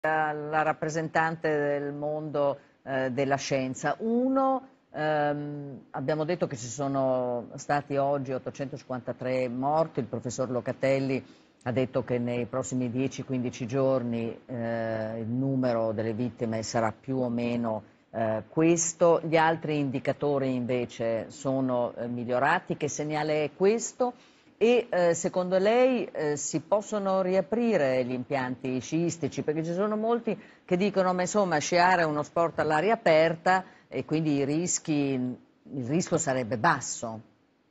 la rappresentante del mondo della scienza. Uno, abbiamo detto che ci sono stati oggi 853 morti, il professor Locatelli ha detto che nei prossimi 10-15 giorni il numero delle vittime sarà più o meno questo. Gli altri indicatori invece sono migliorati. Che segnale è questo? E secondo lei si possono riaprire gli impianti sciistici? Perché ci sono molti che dicono che insomma sciare è uno sport all'aria aperta e quindi il rischio sarebbe basso.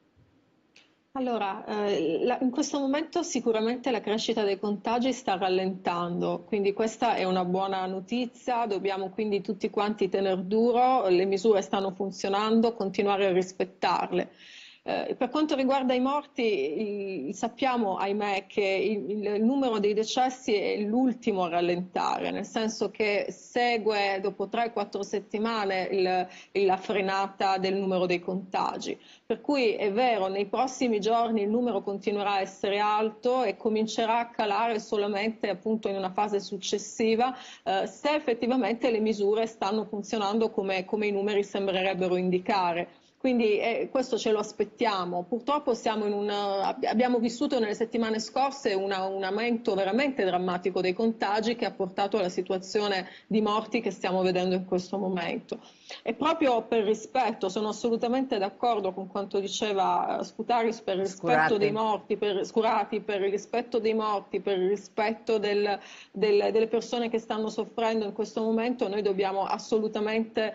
Allora, in questo momento sicuramente la crescita dei contagi sta rallentando, quindi questa è una buona notizia, dobbiamo quindi tutti quanti tener duro, le misure stanno funzionando, continuare a rispettarle. Per quanto riguarda i morti, sappiamo, ahimè, che il numero dei decessi è l'ultimo a rallentare, nel senso che segue dopo 3-4 settimane la frenata del numero dei contagi. Per cui è vero, nei prossimi giorni il numero continuerà a essere alto e comincerà a calare solamente appunto in una fase successiva, se effettivamente le misure stanno funzionando come i numeri sembrerebbero indicare. Quindi questo ce lo aspettiamo. Purtroppo abbiamo vissuto nelle settimane scorse un aumento veramente drammatico dei contagi che ha portato alla situazione di morti che stiamo vedendo in questo momento. E proprio per rispetto, sono assolutamente d'accordo con quanto diceva Sputaris, per il rispetto dei Scurati. morti, Scurati, per il rispetto dei morti, per il rispetto delle persone che stanno soffrendo in questo momento, noi dobbiamo assolutamente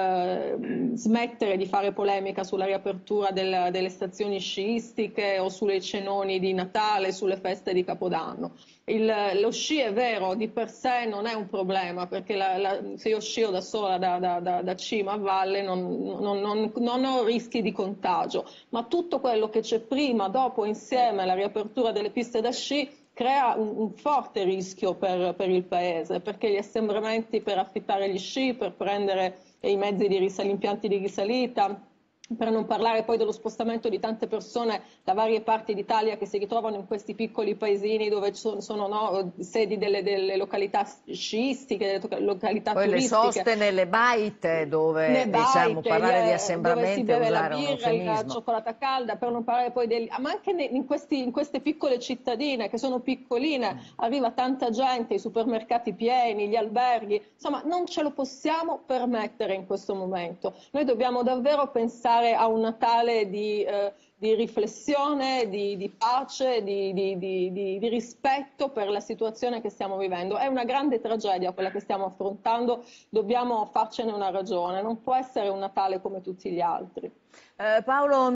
smettere di fare polemica sulla riapertura delle stazioni sciistiche o sulle cenoni di Natale, sulle feste di Capodanno. Lo sci è vero, di per sé non è un problema, perché se io scio da sola da cima a valle non ho rischi di contagio, ma tutto quello che c'è prima, dopo, insieme alla riapertura delle piste da sci crea un forte rischio per il paese, perché gli assembramenti per affittare gli sci, per prendere gli impianti di risalita, per non parlare poi dello spostamento di tante persone da varie parti d'Italia che si ritrovano in questi piccoli paesini dove sono no, sedi delle località sciistiche, delle località Poi le turistiche. soste nelle baite dove, Le diciamo, baite, parlare di dove si assembramento è beve la usare un birra, la eufemismo. cioccolata calda, per non parlare poi ma anche in queste piccole cittadine che sono piccoline, arriva tanta gente, i supermercati pieni, gli alberghi, insomma non ce lo possiamo permettere in questo momento. Noi dobbiamo davvero pensare a un Natale di riflessione, di pace, di rispetto per la situazione che stiamo vivendo. È una grande tragedia quella che stiamo affrontando, dobbiamo farcene una ragione, non può essere un Natale come tutti gli altri. Paolo